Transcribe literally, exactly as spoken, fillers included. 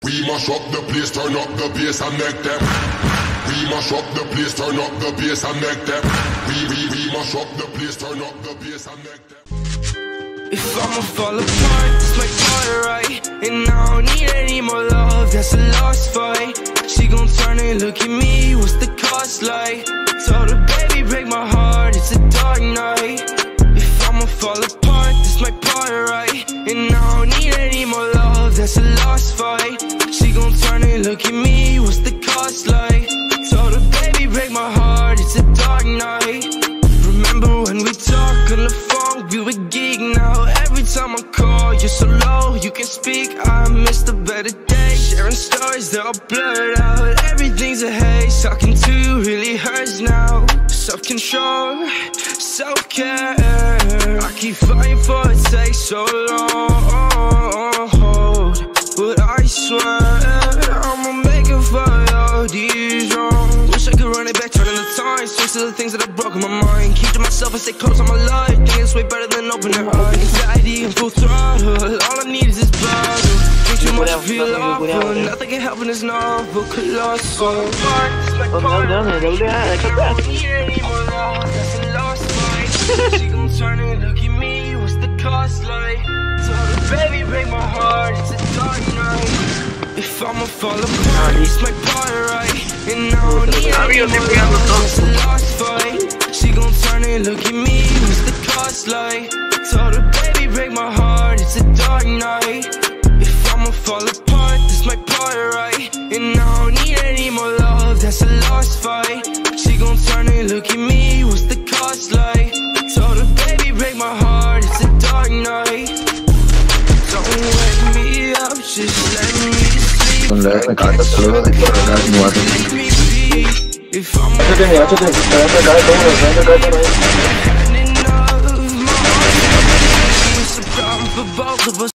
We mash up the place, turn up the bass and make them. We mash up the place, turn up the bass and make them. We, we, we mash up the place, turn up the bass and make them. If I'ma fall apart, this might part right. And I don't need any more love, that's a lost fight. She gon' turn and look at me, what's the cost like? Told her, baby, break my heart, it's a dark night. If I'ma fall apart, this might part right. And I don't need any more love, that's a lost fight. She gon' turn and look at me, what's the cost like? Told her, baby, break my heart, it's a dark night. Remember when we talked on the phone, we were geek now. Every time I call, you're so low, you can speak. I miss the better days, sharing stories, they're all blurred out. Everything's a haze, talking to you really hurts now. Self-control, self-care, I keep fighting for it, takes so long. But I swear, I'ma make it for all these wrongs. Wish I could run it back, turning the time, switch to the things that I broke in my mind. Keep to myself and stay close on my life, think it's way better than opening eyes. Anxiety and full throttle, all I need is this bottle. Drink too much, feel awful, nothing can help in this novel, colossal. She gon' turn and look at me, what's the cost like? Told her, baby, break my heart, it's a dark night. If I'ma fall apart, it's my part right. And I don't need any more love, it's a lost fight. She gon' turn and look at me, what's the cost like? Told her, baby, break my heart, it's a dark night. If I'ma fall apart, this my part right. And I don't need any more love, that's a lost fight. She gon' turn and look at me, what's the cost like? Told her, baby, break my heart, it's a dark night. Don't wake me up, just let me sleep. Leave me be. If I'm a